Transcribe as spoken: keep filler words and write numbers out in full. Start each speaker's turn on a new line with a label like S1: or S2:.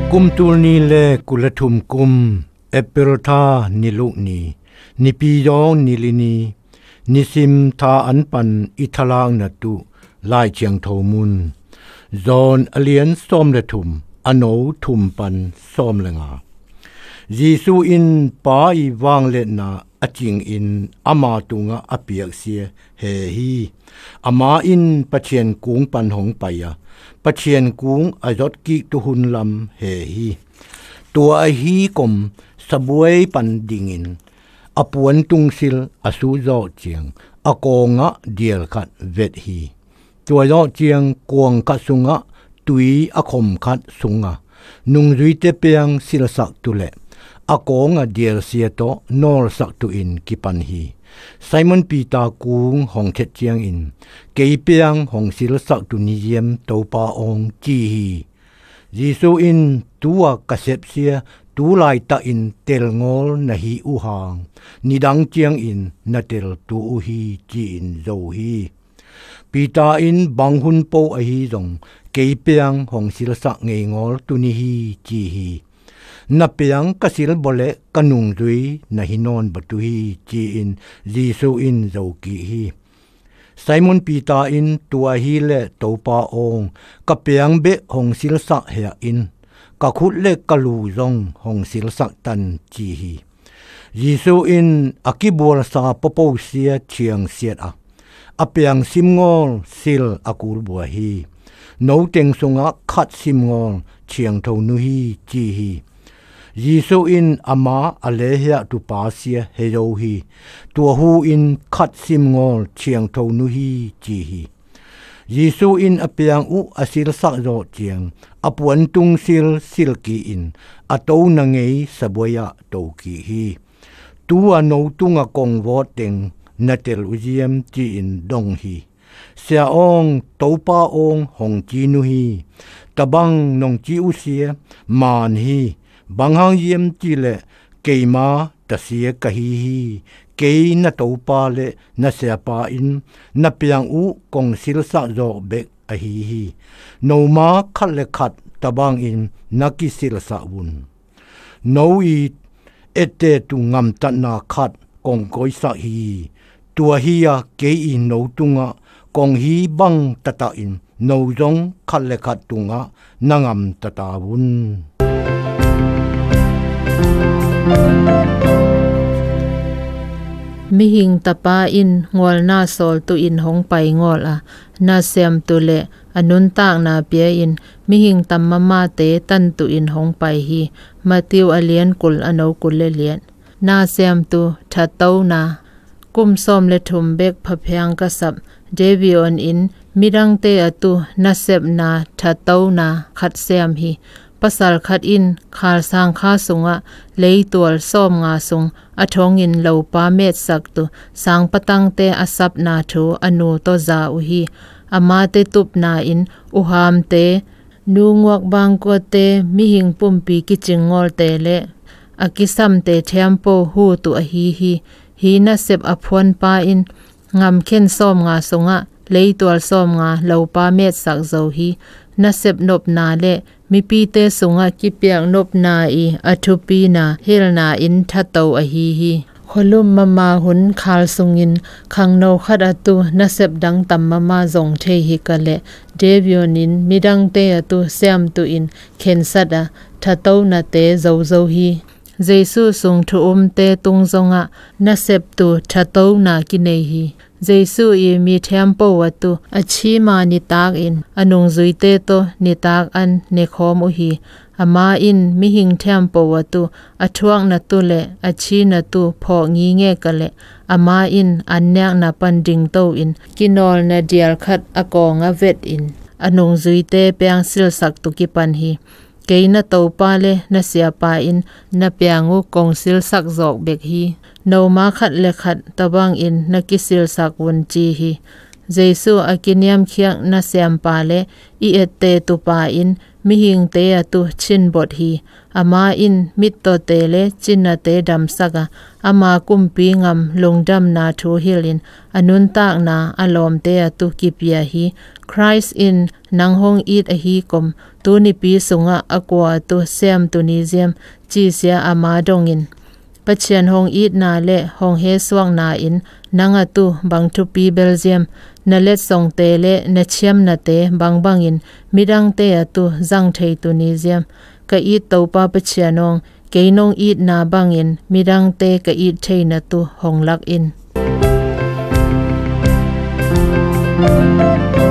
S1: กุมตูนีเลกุลทุมกุมเอเปรธานิลุนีนิปียองนิลินีนิซิมทาอันปันอิทลางนตุลายเชียงโทมุนจอนอเลียนส้มเลทุมอโนทุมปันส้มเลงาจีซูอินปาอีวางเลนาอจิงอินอามาตุงะอเปียกเสียเฮฮีอามาอินปะเชียนกุงปันหงไปยะปะเชียนกุงอจดกิตุหุนลำเฮฮีตัวไอฮีกมสบวยปันดิงินอปวนตุงซิลอสูโจเจียงอโกงะเดียลขัดเวทฮีตัวโจเจียงกวงกัดสุงะตุยอคมขัดสุงะนุงรุยเตเปียงศิลสักตุเลอากงอเดียร์เสียโตนอลสักตุอินกิปันฮีไซมอนปีตากุงหงเทเจียงอินเกยเปียงหงศิลสักตุนิเยมโตปาองจีฮีจีซูอินตัวกเสบเสียตูไลตาอินเตลงอลนฮีอุหางนิดังเจียงอินนาเตลตูอุฮีจีอินโซฮีปีตาอินบังหุนโปอฮีจงเกยเปียงหงศิลสักเงงอลตุนิฮีจีฮีนับเปียงกสิลบเลกันุงดุยนาฮินอนบัตุฮีจีอินจีซูอินโจกีฮีไซมอนปีตาอินตัวฮีเลโตปาองกับเปียงเบหงศิลสักเฮียอินกับขุดเลกลูจงหงศิลสักตันจีฮีจีซูอินอากิบัวสาปโปเสียเชียงเสียอะอเปียงซิมงอลซิลอากูลบัวฮีโนเต็งสงะขัดซิมงอลเชียงโทนุฮีจีฮียีซูอินอามาอเลเฮียตุปาเซียเฮโรฮีตัวหูอินขัดซิมงอลเชียงโทนุฮีจีฮียีซูอินอเปียงอุอสิลสักโรเจียงอปวนตุงซิลซิลกีอินอโตนังเอสบวยะโตกีฮีตัวโนตุงอกงวอเต็งนาเตลอุเจียมจีอินดงฮีเสียองโตปาองหงจีนุฮีตะบังนงจีอุเสียมานฮีบางหางเยี่ยมจีเลเกยมาตะเสียกะฮีฮีเกยนาโตปาเลนาเสียปาอินนาเปียงอุกงศิลสักโจเบกอะฮีฮีโนมาขัดเลขัดตะบางอินนักกิศิลสักวุนโนอีเอเตตุงามตันาขัดกงกอยสักฮีตัวฮียเกยอินโนตุงะกงฮีบังตะตาอินโนจงขัดเลขัดตุงะนางามตะตาวุน
S2: มิหิงตะปาอินงอลนาโซลตุอินหงไปงอลอะนาเซมตุเลอนุนตากนาเปียอินมิหิงตัมมะมาเตตันตุอินหงไปฮีมาติวอเลียนกุลอโนกุลเลเลียนนาเซมตุทะเตานากุมซอมเลทุมเบกพะเพียงกษับเดวิออนอินมิดังเตอตุนาเซบนาทะเตานาขัดเซมฮีปัสสาขัดอินคาลสางคาสุงะเลยตัวส้มงาสุงอทองอินเหลาปาเมตสักตุสางปตังเตอสับนาทูอนูโตซาอุฮีอามาเตตุบนาอินอุหามเตนูงวกบางกัวเตมิหิงปุ่มปีกิจิงงอลเตเลอากิซัมเตเทมโปหูตุอฮีฮีฮีนาเซบอพวนปาอินงามเข็นส้มงาสุงะเลยตัวส้มงาเหลาปาเมตสักโซฮีนาเซบนบนาเลมีปีเตสุงะกิเปียงนบนาอีอทุปีนาเฮลนาอินทัตโตอฮีฮีขลุมมามาหุนคาลสุงินขังโนขัดอตุนาเซบดังตัมมามาจงเทฮิกะเลเดวิโอนินมิดังเตอตุเซมตุอินเข็นสัดะทัตโตนาเตโซโซฮีเจสุสุงทุอุมเตตุงจงะนาเซบตุทัตโตนากิเนฮีเจสุอีมีเทมโปวัตุอชีมานิตากอินอนุงซุยเตโตนิตากอันเนคอมอุฮีอามาอินมิหิงเทมโปวัตุอทวงนตุเลอชีนตุพองีเงกะเลอามาอินอันเนกนาปันดิงโตอินกินอลนาเดียลขัดอกองอเวตอินอนุงซุยเตเปียงสิลสักตุกิปันฮีเกยนาโตปาเลนาเสียปาอินนาเปียงุกงสิลสักจอกเบกฮีโนมาขัดเลขัดตะบังอินนากิสิลสักวันจีฮี Jesu akiniam khiak na siam pa le i ette tu pa in mi hing te atu chin bot hi ama in mit to te le chin na te dam saga ama kumpi ngam lungdam na thu hilin anun tak na alom te atu kipia hi Christ in nanghong it a hi kom tu ni pi sunga akwa tu siam tu ni ziam chi sia ama dongin Pachian hong it na le hong he swang na in nanga tu bang tu pi Belgium na let song te le na chiam na te bang bang in midang te atu zang thei Tunisium ka it to pa pachianong keinong it na bang in midang te ka it thei na tu hong lak in